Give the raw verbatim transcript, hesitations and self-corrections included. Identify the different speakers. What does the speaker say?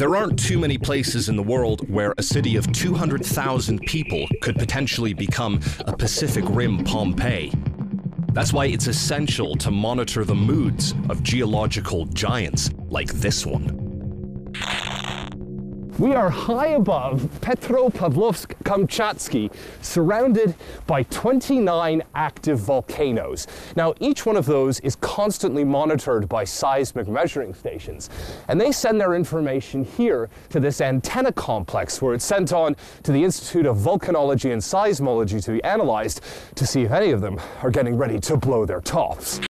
Speaker 1: There aren't too many places in the world where a city of two hundred thousand people could potentially become a Pacific Rim Pompeii. That's why it's essential to monitor the moods of geological giants like this one.
Speaker 2: We are high above Petropavlovsk-Kamchatsky, surrounded by twenty-nine active volcanoes. Now, each one of those is constantly monitored by seismic measuring stations, and they send their information here to this antenna complex, where it's sent on to the Institute of Volcanology and Seismology to be analyzed to see if any of them are getting ready to blow their tops.